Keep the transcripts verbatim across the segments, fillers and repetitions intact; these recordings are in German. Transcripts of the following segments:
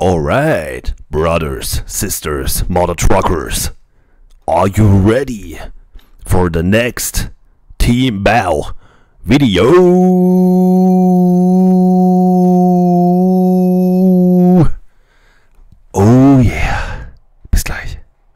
Alright, brothers, sisters, mother truckers, are you ready for the next Team Bow video? Oh yeah, bis gleich.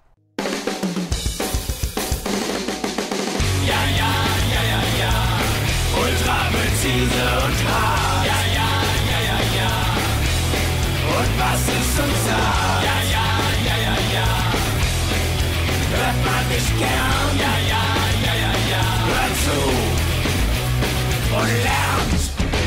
Ja, ja, ja, ja, ja, ultra präzise und hart. Ja, ja, ja, ja, ja, und was ist unser? Ja, ja, ja, ja, ja, hört man nicht gern. Ja, ja, ja, ja, ja, hört zu und lernt.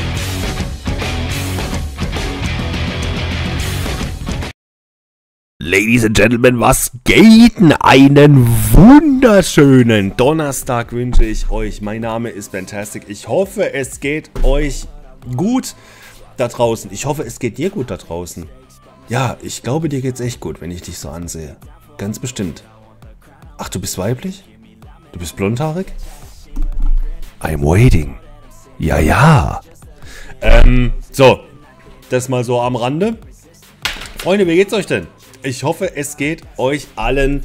Ladies and Gentlemen, was geht denn? Einen wunderschönen Donnerstag wünsche ich euch. Mein Name ist Fantastic. Ich hoffe, es geht euch gut da draußen. Ich hoffe, es geht dir gut da draußen. Ja, ich glaube, dir geht's echt gut, wenn ich dich so ansehe. Ganz bestimmt. Ach, du bist weiblich? Du bist blondhaarig? I'm waiting. Ja, ja. Ähm, so. Das mal so am Rande. Freunde, wie geht's euch denn? Ich hoffe, es geht euch allen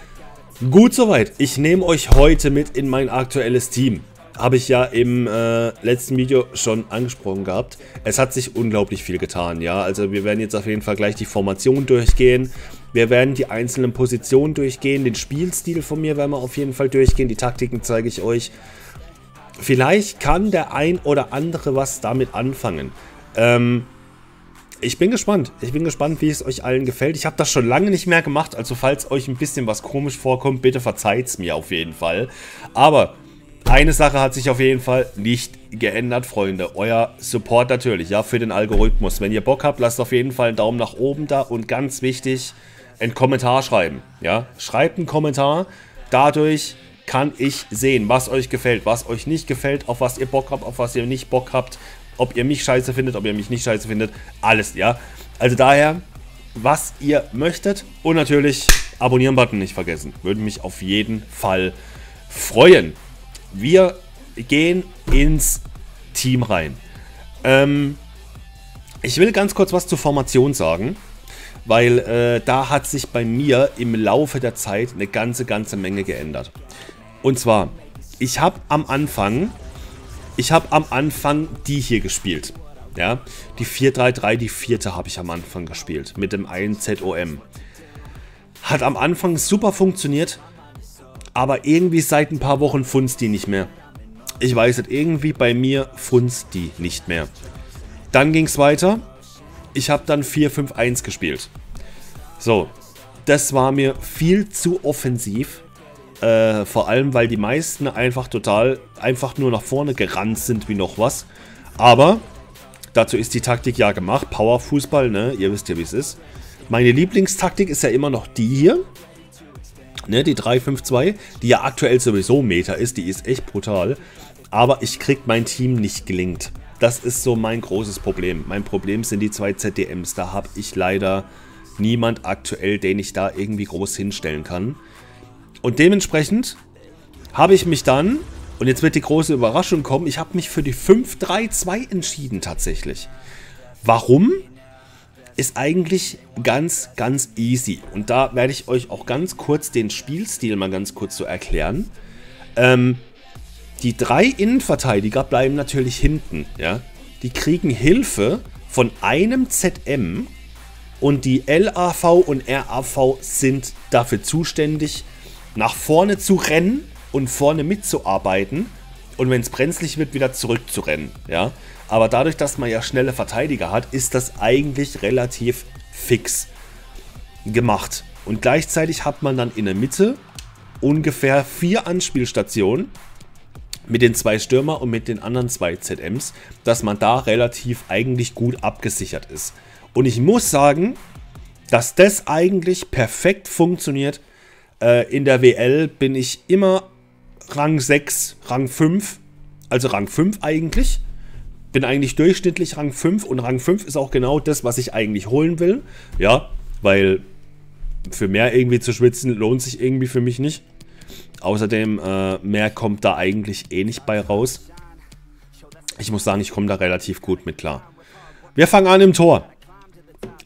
gut soweit. Ich nehme euch heute mit in mein aktuelles Team. Habe ich ja im äh, letzten Video schon angesprochen gehabt. Es hat sich unglaublich viel getan, ja. Also wir werden jetzt auf jeden Fall gleich die Formation durchgehen. Wir werden die einzelnen Positionen durchgehen. Den Spielstil von mir werden wir auf jeden Fall durchgehen. Die Taktiken zeige ich euch. Vielleicht kann der ein oder andere was damit anfangen. Ähm... Ich bin gespannt. Ich bin gespannt, wie es euch allen gefällt. Ich habe das schon lange nicht mehr gemacht, also falls euch ein bisschen was komisch vorkommt, bitte verzeiht es mir auf jeden Fall. Aber eine Sache hat sich auf jeden Fall nicht geändert, Freunde. Euer Support natürlich, ja, für den Algorithmus. Wenn ihr Bock habt, lasst auf jeden Fall einen Daumen nach oben da und ganz wichtig, einen Kommentar schreiben. Ja, schreibt einen Kommentar. Dadurch kann ich sehen, was euch gefällt, was euch nicht gefällt, auf was ihr Bock habt, auf was ihr nicht Bock habt. Ob ihr mich scheiße findet, ob ihr mich nicht scheiße findet, alles, ja. Also daher, was ihr möchtet und natürlich Abonnieren-Button nicht vergessen. Würde mich auf jeden Fall freuen. Wir gehen ins Team rein. Ähm, ich will ganz kurz was zur Formation sagen, weil äh, da hat sich bei mir im Laufe der Zeit eine ganze, ganze Menge geändert. Und zwar, ich habe am Anfang... Ich habe am Anfang die hier gespielt. Ja, die vier drei drei, die vierte habe ich am Anfang gespielt. Mit dem einen Z O M. Hat am Anfang super funktioniert. Aber irgendwie seit ein paar Wochen funzt die nicht mehr. Ich weiß nicht, irgendwie bei mir funzt die nicht mehr. Dann ging es weiter. Ich habe dann vier fünf eins gespielt. So, das war mir viel zu offensiv. Äh, vor allem, weil die meisten einfach total, einfach nur nach vorne gerannt sind wie noch was. Aber dazu ist die Taktik ja gemacht. Powerfußball, ne? Ihr wisst ja, wie es ist. Meine Lieblingstaktik ist ja immer noch die hier. Ne, die drei fünf zwei. Die ja aktuell sowieso Meta ist. Die ist echt brutal. Aber ich krieg mein Team nicht gelingt. Das ist so mein großes Problem. Mein Problem sind die zwei Z D Ms. Da habe ich leider niemand aktuell, den ich da irgendwie groß hinstellen kann. Und dementsprechend habe ich mich dann, und jetzt wird die große Überraschung kommen, ich habe mich für die fünf drei zwei entschieden tatsächlich. Warum? Ist eigentlich ganz, ganz easy. Und da werde ich euch auch ganz kurz den Spielstil mal ganz kurz so erklären. Ähm, die drei Innenverteidiger bleiben natürlich hinten. Ja? Die kriegen Hilfe von einem Z M und die L A V und R A V sind dafür zuständig, nach vorne zu rennen und vorne mitzuarbeiten und wenn es brenzlig wird, wieder zurückzurennen. Ja? Aber dadurch, dass man ja schnelle Verteidiger hat, ist das eigentlich relativ fix gemacht. Und gleichzeitig hat man dann in der Mitte ungefähr vier Anspielstationen mit den zwei Stürmer und mit den anderen zwei Z Ms, dass man da relativ eigentlich gut abgesichert ist. Und ich muss sagen, dass das eigentlich perfekt funktioniert. In der W L bin ich immer Rang sechs, Rang fünf, also Rang fünf eigentlich. Bin eigentlich durchschnittlich Rang fünf und Rang fünf ist auch genau das, was ich eigentlich holen will. Ja, weil für mehr irgendwie zu schwitzen lohnt sich irgendwie für mich nicht. Außerdem, äh, mehr kommt da eigentlich eh nicht bei raus. Ich muss sagen, ich komme da relativ gut mit klar. Wir fangen an im Tor.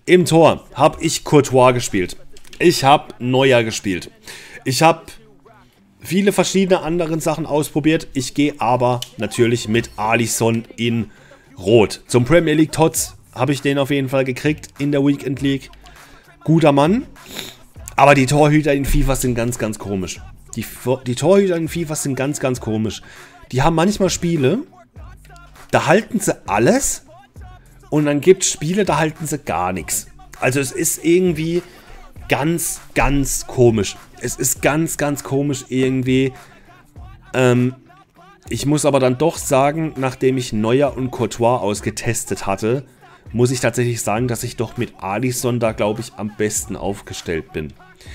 Im Tor habe ich Courtois gespielt. Ich habe Neuer gespielt. Ich habe viele verschiedene andere Sachen ausprobiert. Ich gehe aber natürlich mit Alisson in Rot. Zum Premier League Tots habe ich den auf jeden Fall gekriegt in der Weekend League. Guter Mann. Aber die Torhüter in FIFA sind ganz, ganz komisch. Die, die Torhüter in FIFA sind ganz, ganz komisch. Die haben manchmal Spiele, da halten sie alles und dann gibt es Spiele, da halten sie gar nichts. Also es ist irgendwie ganz, ganz komisch. Es ist ganz, ganz komisch irgendwie. Ähm, ich muss aber dann doch sagen, nachdem ich Neuer und Courtois ausgetestet hatte, muss ich tatsächlich sagen, dass ich doch mit Alisson da, glaube ich, am besten aufgestellt bin.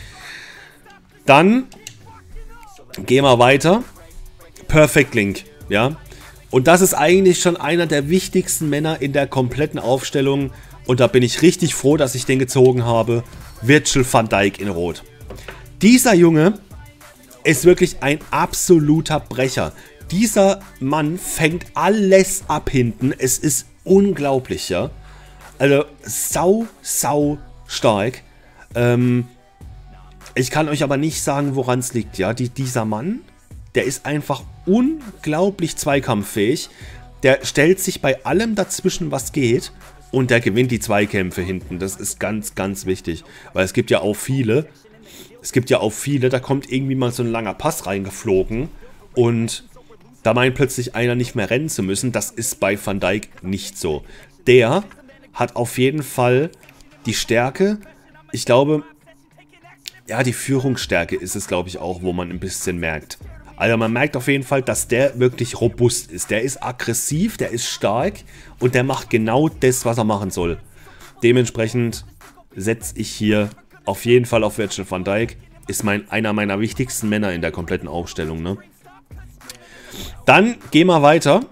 Dann gehen wir weiter. Perfect Link, ja. Und das ist eigentlich schon einer der wichtigsten Männer in der kompletten Aufstellung. Und da bin ich richtig froh, dass ich den gezogen habe. Virgil van Dijk in Rot. Dieser Junge ist wirklich ein absoluter Brecher. Dieser Mann fängt alles ab hinten. Es ist unglaublich, ja. Also sau, sau stark. Ähm, ich kann euch aber nicht sagen, woran es liegt, ja. Die, dieser Mann, der ist einfach unglaublich zweikampffähig. Der stellt sich bei allem dazwischen, was geht. Und der gewinnt die Zweikämpfe hinten. Das ist ganz, ganz wichtig. Weil es gibt ja auch viele. Es gibt ja auch viele, da kommt irgendwie mal so ein langer Pass reingeflogen. Und da meint plötzlich einer nicht mehr rennen zu müssen. Das ist bei Van Dijk nicht so. Der hat auf jeden Fall die Stärke. Ich glaube, ja, die Führungsstärke ist es, glaube ich, auch, wo man ein bisschen merkt. Also man merkt auf jeden Fall, dass der wirklich robust ist. Der ist aggressiv, der ist stark und der macht genau das, was er machen soll. Dementsprechend setze ich hier auf jeden Fall auf Virgil van Dijk. Ist mein, einer meiner wichtigsten Männer in der kompletten Aufstellung, ne? Dann gehen wir weiter.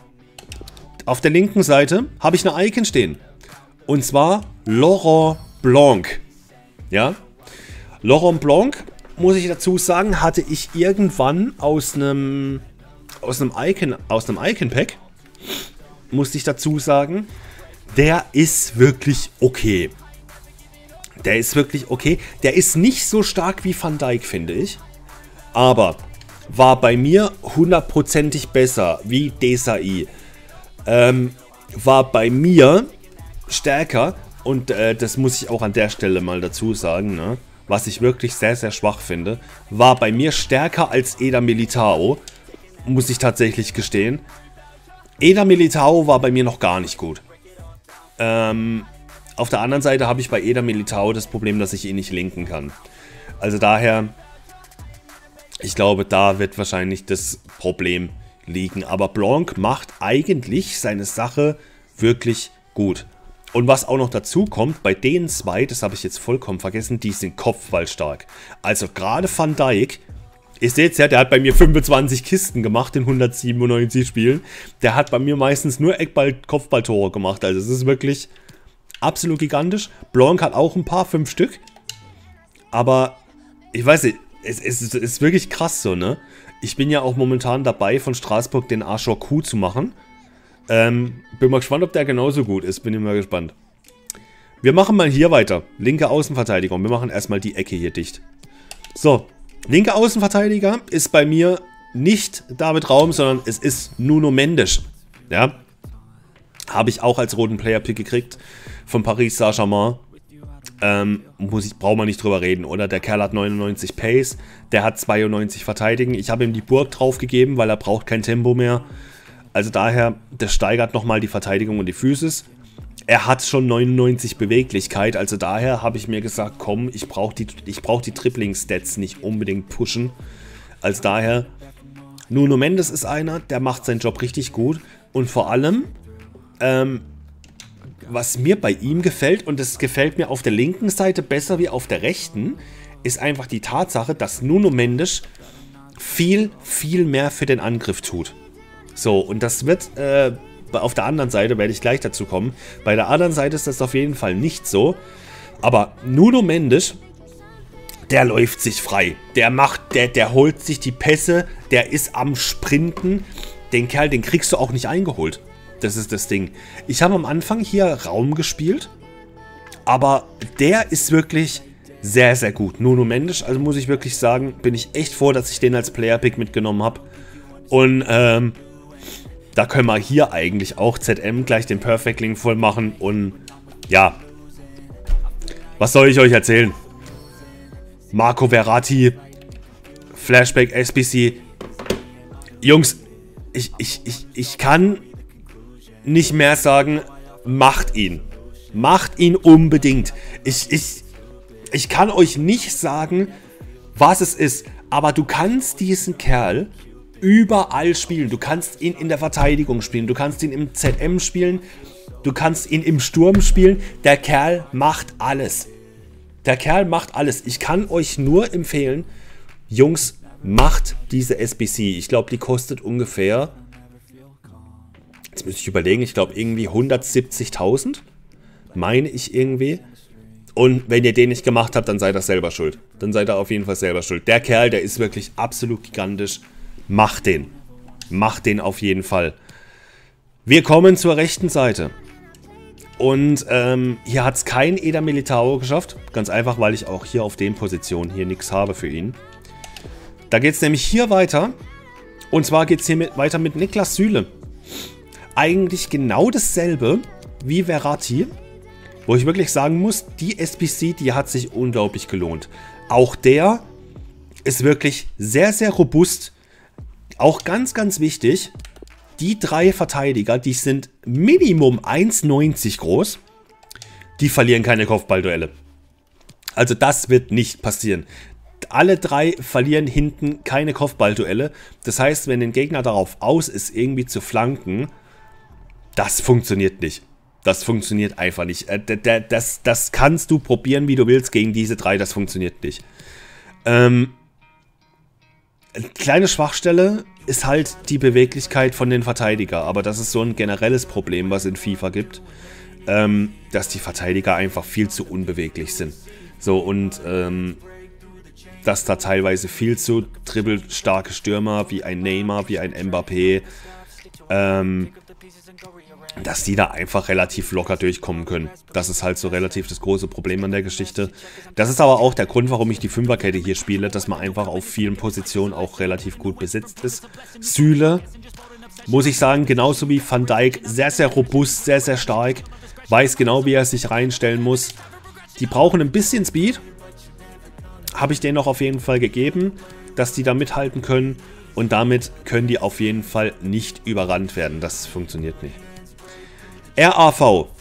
Auf der linken Seite habe ich eine Icon stehen. Und zwar Laurent Blanc. Ja? Laurent Blanc, muss ich dazu sagen, hatte ich irgendwann aus einem aus einem Icon, aus einem Icon-Pack, musste ich dazu sagen, der ist wirklich okay. Der ist wirklich okay. Der ist nicht so stark wie Van Dijk, finde ich. Aber war bei mir hundertprozentig besser wie Desai. Ähm, war bei mir stärker. Und äh, das muss ich auch an der Stelle mal dazu sagen, ne? Was ich wirklich sehr, sehr schwach finde. War bei mir stärker als Eder Militao. Muss ich tatsächlich gestehen. Eder Militao war bei mir noch gar nicht gut. Ähm... Auf der anderen Seite habe ich bei Eder Militao das Problem, dass ich ihn nicht linken kann. Also daher, ich glaube, da wird wahrscheinlich das Problem liegen. Aber Blanc macht eigentlich seine Sache wirklich gut. Und was auch noch dazu kommt, bei den zwei, das habe ich jetzt vollkommen vergessen, die sind kopfballstark. Also gerade Van Dijk, ihr seht es ja, der hat bei mir fünfundzwanzig Kisten gemacht in hundertsiebenundneunzig Spielen. Der hat bei mir meistens nur Eckball-Kopfballtore gemacht. Also es ist wirklich absolut gigantisch. Blanc hat auch ein paar, fünf Stück. Aber ich weiß nicht, es, es, es ist wirklich krass so, ne? Ich bin ja auch momentan dabei, von Straßburg den Arschor Q zu machen. Ähm, bin mal gespannt, ob der genauso gut ist. Bin immer gespannt. Wir machen mal hier weiter. Linke Außenverteidigung. Wir machen erstmal die Ecke hier dicht. So, linke Außenverteidiger ist bei mir nicht David Raum, sondern es ist Nuno Mendes. Ja, habe ich auch als roten Player-Pick gekriegt von Paris Saint-Germain. Ähm, muss ich, braucht man nicht drüber reden, oder? Der Kerl hat neunundneunzig Pace, der hat zweiundneunzig Verteidigen. Ich habe ihm die Burg draufgegeben, weil er braucht kein Tempo mehr. Also daher, das steigert nochmal die Verteidigung und die Physis. Er hat schon neunundneunzig Beweglichkeit, also daher habe ich mir gesagt, komm, ich brauche die, ich brauch die Tripling-Stats nicht unbedingt pushen. Also daher, Nuno Mendes ist einer, der macht seinen Job richtig gut. Und vor allem, ähm, was mir bei ihm gefällt, und das gefällt mir auf der linken Seite besser wie auf der rechten, ist einfach die Tatsache, dass Nuno Mendes viel, viel mehr für den Angriff tut. So, und das wird, äh, auf der anderen Seite, werde ich gleich dazu kommen, bei der anderen Seite ist das auf jeden Fall nicht so, aber Nuno Mendes, der läuft sich frei, der macht, der, der holt sich die Pässe, der ist am Sprinten, den Kerl, den kriegst du auch nicht eingeholt. Das ist das Ding. Ich habe am Anfang hier Raum gespielt, Aber der ist wirklich sehr, sehr gut. Nuno Mendes, also muss ich wirklich sagen, bin ich echt froh, dass ich den als Player-Pick mitgenommen habe. Und ähm, da können wir hier eigentlich auch Z M gleich den Perfect Link voll machen. Und ja, was soll ich euch erzählen? Marco Verratti, Flashback S B C. Jungs, ich, ich, ich, ich kann nicht mehr sagen, macht ihn. Macht ihn unbedingt. Ich, ich, ich kann euch nicht sagen, was es ist, aber du kannst diesen Kerl überall spielen. Du kannst ihn in der Verteidigung spielen, du kannst ihn im Z M spielen, du kannst ihn im Sturm spielen. Der Kerl macht alles. Der Kerl macht alles. Ich kann euch nur empfehlen, Jungs, macht diese S B C. Ich glaube, die kostet ungefähr, jetzt muss ich überlegen, ich glaube irgendwie hundertsiebzigtausend. Meine ich irgendwie. Und wenn ihr den nicht gemacht habt, dann seid ihr selber schuld. Dann seid ihr auf jeden Fall selber schuld. Der Kerl, der ist wirklich absolut gigantisch. Macht den. Macht den auf jeden Fall. Wir kommen zur rechten Seite. Und ähm, hier hat es kein Eder Militao geschafft. Ganz einfach, weil ich auch hier auf den Positionen hier nichts habe für ihn. Da geht es nämlich hier weiter. Und zwar geht es hier mit, weiter mit Niklas Süle. Eigentlich genau dasselbe wie Verratti. Wo ich wirklich sagen muss, die S B C, die hat sich unglaublich gelohnt. Auch der ist wirklich sehr, sehr robust. Auch ganz, ganz wichtig, die drei Verteidiger, die sind Minimum eins neunzig groß. Die verlieren keine Kopfballduelle. Also das wird nicht passieren. Alle drei verlieren hinten keine Kopfballduelle. Das heißt, wenn ein Gegner darauf aus ist, irgendwie zu flanken, das funktioniert nicht. Das funktioniert einfach nicht. Das, das kannst du probieren, wie du willst, gegen diese drei. Das funktioniert nicht. Ähm, kleine Schwachstelle ist halt die Beweglichkeit von den Verteidigern. Aber das ist so ein generelles Problem, was in FIFA gibt. Ähm, dass die Verteidiger einfach viel zu unbeweglich sind. So, und ähm, dass da teilweise viel zu dribbelstarke Stürmer wie ein Neymar, wie ein Mbappé, ähm, dass die da einfach relativ locker durchkommen können. Das ist halt so relativ das große Problem an der Geschichte. Das ist aber auch der Grund, warum ich die Fünferkette hier spiele, dass man einfach auf vielen Positionen auch relativ gut besetzt ist. Süle, muss ich sagen, genauso wie Van Dijk, sehr, sehr robust, sehr, sehr stark. Weiß genau, wie er sich reinstellen muss. Die brauchen ein bisschen Speed. Habe ich denen noch auf jeden Fall gegeben, dass die da mithalten können. Und damit können die auf jeden Fall nicht überrannt werden. Das funktioniert nicht. R A V.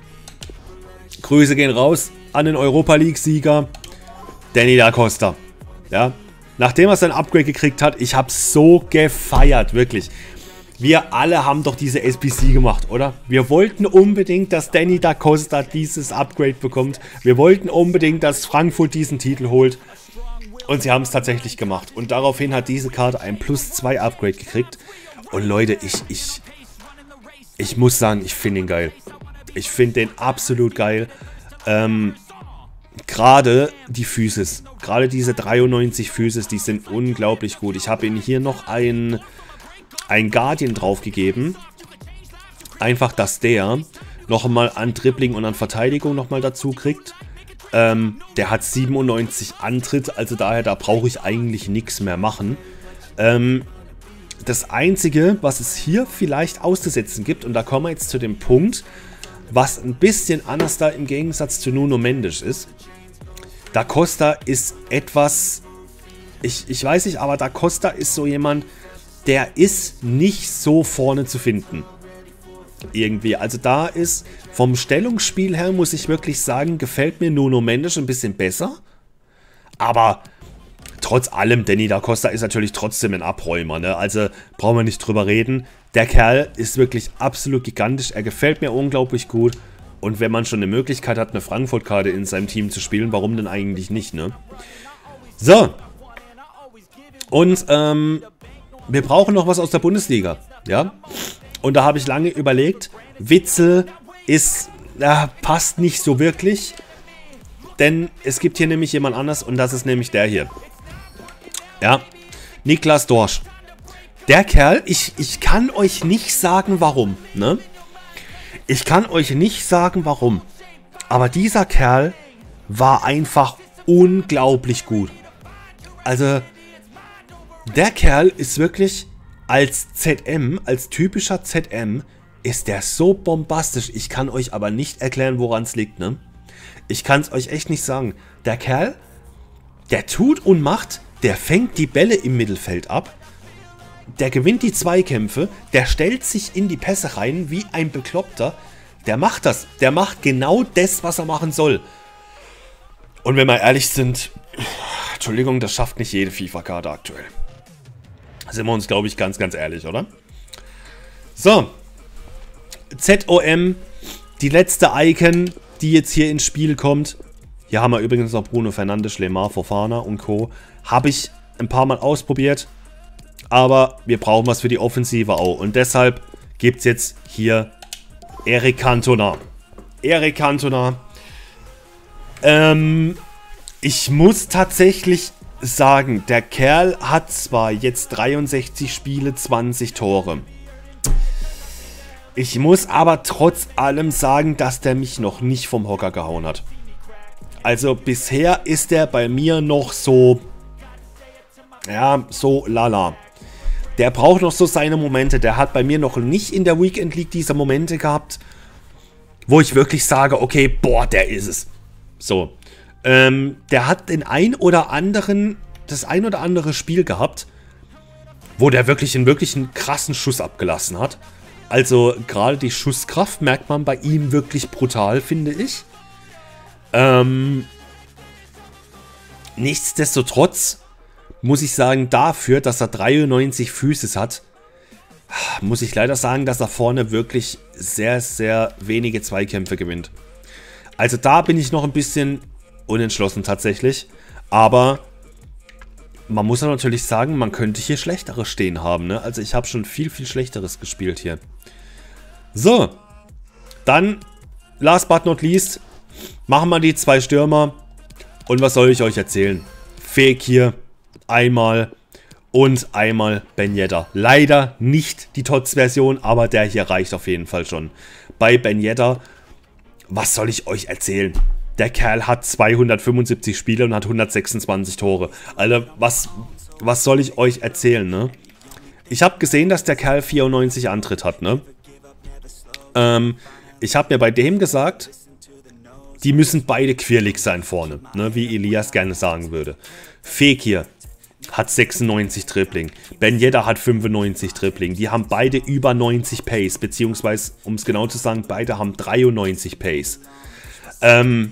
Grüße gehen raus an den Europa League-Sieger Danny da Costa. Ja, nachdem er sein Upgrade gekriegt hat, ich habe so gefeiert, wirklich. Wir alle haben doch diese S B C gemacht, oder? Wir wollten unbedingt, dass Danny da Costa dieses Upgrade bekommt. Wir wollten unbedingt, dass Frankfurt diesen Titel holt. Und sie haben es tatsächlich gemacht. Und daraufhin hat diese Karte ein Plus zwei Upgrade gekriegt. Und Leute, ich, ich, ich muss sagen, ich finde ihn geil. Ich finde den absolut geil. Ähm, gerade die Physis. Gerade diese dreiundneunzig Physis, die sind unglaublich gut. Ich habe ihm hier noch ein, ein Guardian draufgegeben. Einfach, dass der nochmal an Dribbling und an Verteidigung nochmal dazu kriegt. Ähm, der hat siebenundneunzig Antritt, also daher, da brauche ich eigentlich nichts mehr machen. Ähm, das Einzige, was es hier vielleicht auszusetzen gibt, und da kommen wir jetzt zu dem Punkt, was ein bisschen anders da im Gegensatz zu Nuno Mendes ist. Da Costa ist etwas, ich, ich weiß nicht, aber Da Costa ist so jemand, der ist nicht so vorne zu finden. Irgendwie, also da ist vom Stellungsspiel her, muss ich wirklich sagen, gefällt mir Nuno Mendes ein bisschen besser. Aber trotz allem, Danny da Costa ist natürlich trotzdem ein Abräumer, ne? Also brauchen wir nicht drüber reden. Der Kerl ist wirklich absolut gigantisch, er gefällt mir unglaublich gut. Und wenn man schon eine Möglichkeit hat, eine Frankfurt-Karte in seinem Team zu spielen, warum denn eigentlich nicht, ne? So. Und ähm, wir brauchen noch was aus der Bundesliga, ja? Und da habe ich lange überlegt, Witzel ist, äh, passt nicht so wirklich. Denn es gibt hier nämlich jemand anders und das ist nämlich der hier. Ja, Niklas Dorsch. Der Kerl, ich, ich kann euch nicht sagen warum, ne? Ich kann euch nicht sagen warum. Aber dieser Kerl war einfach unglaublich gut. Also, der Kerl ist wirklich als Z M, als typischer Z M, ist der so bombastisch. Ich kann euch aber nicht erklären, woran es liegt, ne? Ich kann es euch echt nicht sagen. Der Kerl, der tut und macht, der fängt die Bälle im Mittelfeld ab, der gewinnt die Zweikämpfe, der stellt sich in die Pässe rein wie ein Bekloppter. Der macht das. Der macht genau das, was er machen soll. Und wenn wir ehrlich sind, Entschuldigung, das schafft nicht jede FIFA-Karte aktuell. Sind wir uns, glaube ich, ganz, ganz ehrlich, oder? So. Z O M, die letzte Icon, die jetzt hier ins Spiel kommt. Hier haben wir übrigens noch Bruno Fernandes, Lemar, Fofana und Co. Habe ich ein paar Mal ausprobiert. Aber wir brauchen was für die Offensive auch. Und deshalb gibt es jetzt hier Eric Cantona. Eric Cantona. Ähm, ich muss tatsächlich sagen, der Kerl hat zwar jetzt dreiundsechzig Spiele, zwanzig Tore. Ich muss aber trotz allem sagen, dass der mich noch nicht vom Hocker gehauen hat. Also bisher ist er bei mir noch so, ja, so lala. Der braucht noch so seine Momente. Der hat bei mir noch nicht in der Weekend League diese Momente gehabt, wo ich wirklich sage, okay, boah, der ist es. So. Ähm, der hat den ein oder anderen, das ein oder andere Spiel gehabt, wo der wirklich einen, wirklich einen krassen Schuss abgelassen hat. Also gerade die Schusskraft merkt man bei ihm wirklich brutal, finde ich. Ähm, nichtsdestotrotz muss ich sagen, dafür, dass er dreiundneunzig Füße hat, muss ich leider sagen, dass er vorne wirklich sehr, sehr wenige Zweikämpfe gewinnt. Also da bin ich noch ein bisschen unentschlossen tatsächlich. Aber man muss ja natürlich sagen, man könnte hier Schlechteres stehen haben, ne? Also ich habe schon viel, viel Schlechteres gespielt hier. So, dann, last but not least, machen wir die zwei Stürmer. Und was soll ich euch erzählen? Fake hier. Einmal und einmal Ben Yedder. Leider nicht die T O T S-Version, aber der hier reicht auf jeden Fall schon. Bei Ben Yedder, was soll ich euch erzählen? Der Kerl hat zweihundertfünfundsiebzig Spiele und hat hundertsechsundzwanzig Tore. Also, was, was soll ich euch erzählen, ne? Ich habe gesehen, dass der Kerl vierundneunzig Antritt hat, ne? Ähm, ich habe mir bei dem gesagt, die müssen beide quirlig sein vorne, ne? Wie Elias gerne sagen würde. Fekir hat sechsundneunzig Dribbling. Ben Yedder hat fünfundneunzig Dribbling. Die haben beide über neunzig Pace, beziehungsweise, um es genau zu sagen, beide haben dreiundneunzig Pace. Ähm,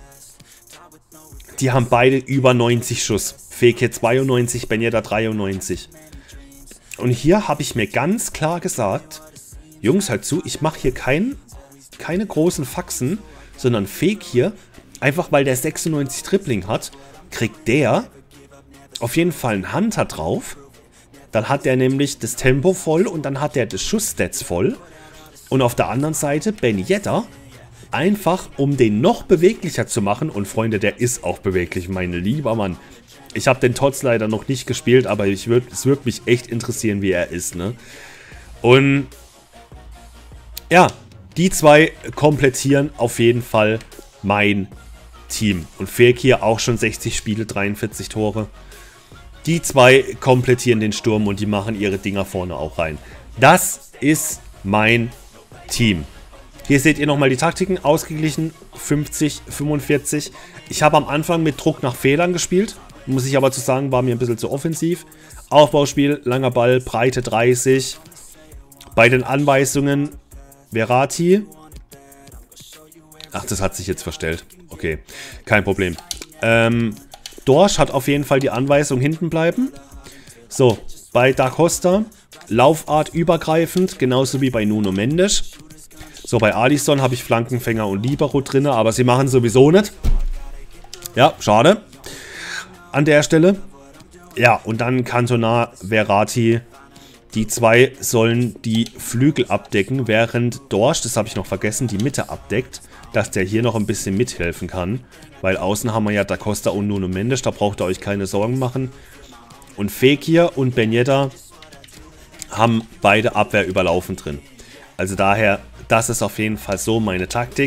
die haben beide über neunzig Schuss. Fekir zweiundneunzig, Ben Yedder dreiundneunzig. Und hier habe ich mir ganz klar gesagt, Jungs, hört zu, ich mache hier kein, keine großen Faxen, sondern Fekir, einfach weil der sechsundneunzig Dribbling hat, kriegt der auf jeden Fall einen Hunter drauf. Dann hat der nämlich das Tempo voll und dann hat der das Schussstats voll. Und auf der anderen Seite Ben Yedder, einfach um den noch beweglicher zu machen. Und Freunde, der ist auch beweglich, mein lieber Mann. Ich habe den T O T S leider noch nicht gespielt, aber ich würd, es würde mich echt interessieren, wie er ist, ne? Und ja, die zwei komplettieren auf jeden Fall mein Team. Und Fekir auch schon sechzig Spiele, dreiundvierzig Tore. Die zwei komplettieren den Sturm und die machen ihre Dinger vorne auch rein. Das ist mein Team. Hier seht ihr nochmal die Taktiken. Ausgeglichen fünfzig, fünfundvierzig. Ich habe am Anfang mit Druck nach Fehlern gespielt. Muss ich aber zu sagen, war mir ein bisschen zu offensiv. Aufbauspiel, langer Ball, Breite dreißig. Bei den Anweisungen Verratti. Ach, das hat sich jetzt verstellt. Okay, kein Problem. Ähm... Dorsch hat auf jeden Fall die Anweisung hinten bleiben. So, bei Da Costa Laufart übergreifend, genauso wie bei Nuno Mendes. So, bei Alisson habe ich Flankenfänger und Libero drin, aber sie machen sowieso nicht. Ja, schade. An der Stelle. Ja, und dann Cantona, Verratti. Die zwei sollen die Flügel abdecken, während Dorsch, das habe ich noch vergessen, die Mitte abdeckt, dass der hier noch ein bisschen mithelfen kann. Weil außen haben wir ja Da Costa und Nuno Mendes, da braucht ihr euch keine Sorgen machen. Und Fekir und Ben Yedder haben beide Abwehr überlaufen drin. Also daher, das ist auf jeden Fall so meine Taktik.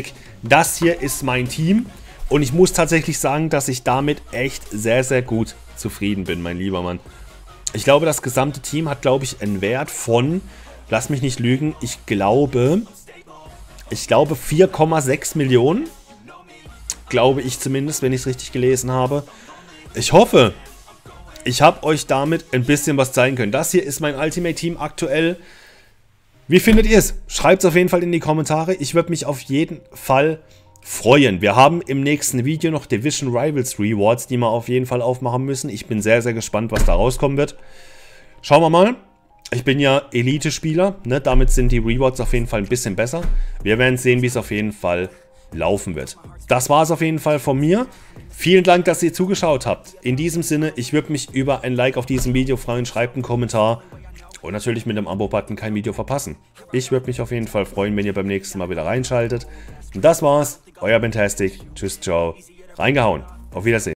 Das hier ist mein Team. Und ich muss tatsächlich sagen, dass ich damit echt sehr, sehr gut zufrieden bin, mein lieber Mann. Ich glaube, das gesamte Team hat, glaube ich, einen Wert von, lass mich nicht lügen, ich glaube, ich glaube vier Komma sechs Millionen. Glaube ich zumindest, wenn ich es richtig gelesen habe. Ich hoffe, ich habe euch damit ein bisschen was zeigen können. Das hier ist mein Ultimate Team aktuell. Wie findet ihr es? Schreibt es auf jeden Fall in die Kommentare. Ich würde mich auf jeden Fall freuen. Wir haben im nächsten Video noch Division Rivals Rewards, die wir auf jeden Fall aufmachen müssen. Ich bin sehr, sehr gespannt, was da rauskommen wird. Schauen wir mal. Ich bin ja Elite-Spieler, ne? Damit sind die Rewards auf jeden Fall ein bisschen besser. Wir werden sehen, wie es auf jeden Fall laufen wird. Das war es auf jeden Fall von mir. Vielen Dank, dass ihr zugeschaut habt. In diesem Sinne, ich würde mich über ein Like auf diesem Video freuen. Schreibt einen Kommentar und natürlich mit dem Abo-Button kein Video verpassen. Ich würde mich auf jeden Fall freuen, wenn ihr beim nächsten Mal wieder reinschaltet. Und das war's. Euer Bentastic. Tschüss, ciao. Reingehauen. Auf Wiedersehen.